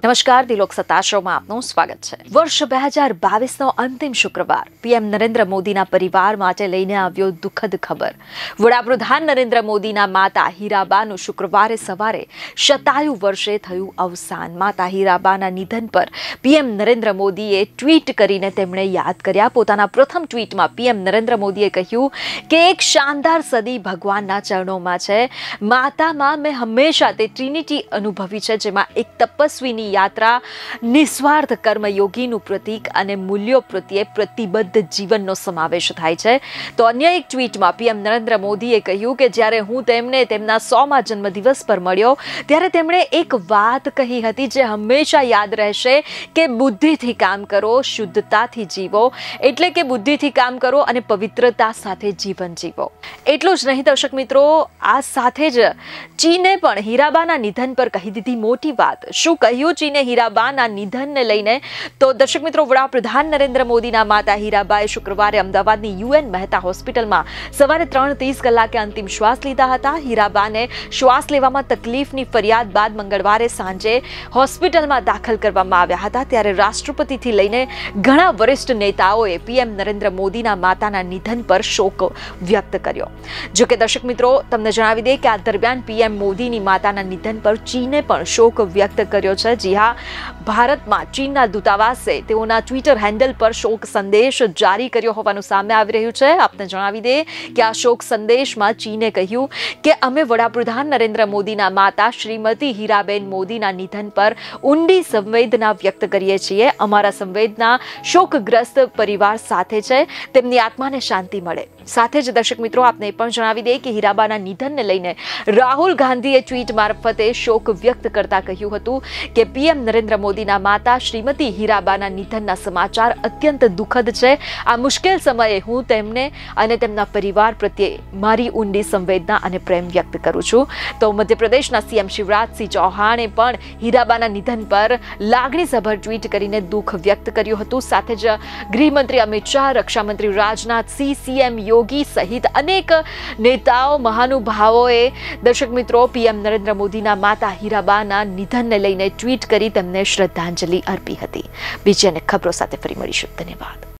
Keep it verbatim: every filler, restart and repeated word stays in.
નમસ્કાર, દિલોક સત્તા શોમાં આપનું સ્વાગત છે। વર્ષ બે હજાર બાવીસનો અંતિમ શુક્રવાર પીએમ નરેન્દ્ર મોદીના પરિવાર માટે લઈને આવ્યો દુઃખદ ખબર। વડાપ્રધાન નરેન્દ્ર મોદીના માતા હીરાબાનું શુક્રવારે સવારે શતાયુ વર્ષે થયું અવસાન। માતા હીરાબાના નિધન પર પીએમ નરેન્દ્ર મોદીએ ટ્વીટ કરીને તેમણે યાદ કર્યા। પોતાના પ્રથમ ટ્વીટમાં પીએમ નરેન્દ્ર મોદીએ કહ્યું કે એક શાનદાર સદી ભગવાનના ચરણોમાં છે। માતામાં મેં હંમેશા તે ટ્રિનિટી અનુભવી છે, જેમાં એક તપસ્વીની યાત્રા, નિસ્વાર્થ કર્મયોગીનું પ્રતીક અને મૂલ્યો પ્રત્યે પ્રતિબદ્ધ જીવનનો સમાવેશ થાય છે। તો અન્ય એક ટ્વીટમાં પીએમ નરેન્દ્ર મોદીએ કહ્યું કે જ્યારે હું તેમને તેમના સોમા જન્મદિવસ પર મળ્યો ત્યારે તેમણે એક વાત કહી હતી જે હંમેશા યાદ રહેશે કે બુદ્ધિથી કામ કરો, શુદ્ધતાથી જીવો, એટલે કે બુદ્ધિથી કામ કરો અને પવિત્રતા સાથે જીવન જીવો। એટલું જ નહીં દર્શક મિત્રો, આ સાથે જ ચીને પણ હીરાબાના નિધન પર કહી દીધી મોટી વાત। શું કહ્યું ચીને હીરાબાના નિધનને લઈને? તો દર્શક મિત્રો, વડાપ્રધાન નરેન્દ્ર મોદીના માતા હીરાબાએ શુક્રવારે અમદાવાદની યુએન મહેતા હોસ્પિટલમાં સવારે ત્રણ ત્રીસ કલાકે અંતિમ શ્વાસ લીધા હતા। હીરાબાને શ્વાસ લેવામાં તકલીફની ફરિયાદ બાદ મંગળવારે સાંજે હોસ્પિટલમાં દાખલ કરવામાં આવ્યા હતા। ત્યારે રાષ્ટ્રપતિથી લઈને ઘણા વરિષ્ઠ નેતાઓએ પીએમ નરેન્દ્ર મોદીના માતાના નિધન પર શોક વ્યક્ત કર્યો। જો કે દર્શક મિત્રો, તમને જણાવી દે કે આ દરમિયાન પીએમ મોદીની માતાના નિધન પર ચીને પણ શોક વ્યક્ત કર્યો છે। જી હા, ભારતમાં ચીનના દૂતાવાસે તેઓના ટ્વિટર હેન્ડલ પર શોક સંદેશ જારી કર્યો હોવાનું સામે આવી રહ્યું છે। આપને જણાવી દે કે આ શોક સંદેશમાં ચીને કહ્યું કે અમે વડાપ્રધાન નરેન્દ્ર મોદીના માતા શ્રીમતી હીરાબેન મોદીના નિધન પર ઊંડી સંવેદના વ્યક્ત કરીએ છીએ। અમારા સંવેદના શોકગ્રસ્ત પરિવાર સાથે છે, તેમની આત્માને શાંતિ મળે। સાથે જ દર્શક મિત્રો, આપને પણ જણાવી દે કે હીરાબાના નિધનને લઈને રાહુલ ગાંધીએ ટ્વીટ મારફતે શોક વ્યક્ત કરતા કહ્યું હતું કે પીએમ નરેન્દ્ર મોદીના માતા શ્રીમતી હીરાબાના નિધનના સમાચાર અત્યંત દુઃખદ છે। આ મુશ્કેલ સમયે હું તેમને અને તેમના પરિવાર પ્રત્યે મારી ઊંડી સંવેદના અને પ્રેમ વ્યક્ત કરું છું। તો મધ્યપ્રદેશના સીએમ શિવરાજસિંહ ચૌહાણે પણ હીરાબાના નિધન પર લાગણીસભર ટ્વીટ કરીને દુઃખ વ્યક્ત કર્યું હતું। સાથે જ ગૃહમંત્રી અમિત શાહ, રક્ષામંત્રી રાજનાથસિંહ, સીએમ યોગી સહિત અનેક નેતાઓ, મહાનુભાવોએ દર્શક મિત્રો પીએમ નરેન્દ્ર મોદીના માતા હીરાબાના નિધનને લઈને ટ્વીટ કરી તેમને શ્રદ્ધાંજલિ અર્પી હતી। બીજી અનેક ખબરો સાથે ફરી મળીશું। ધન્યવાદ।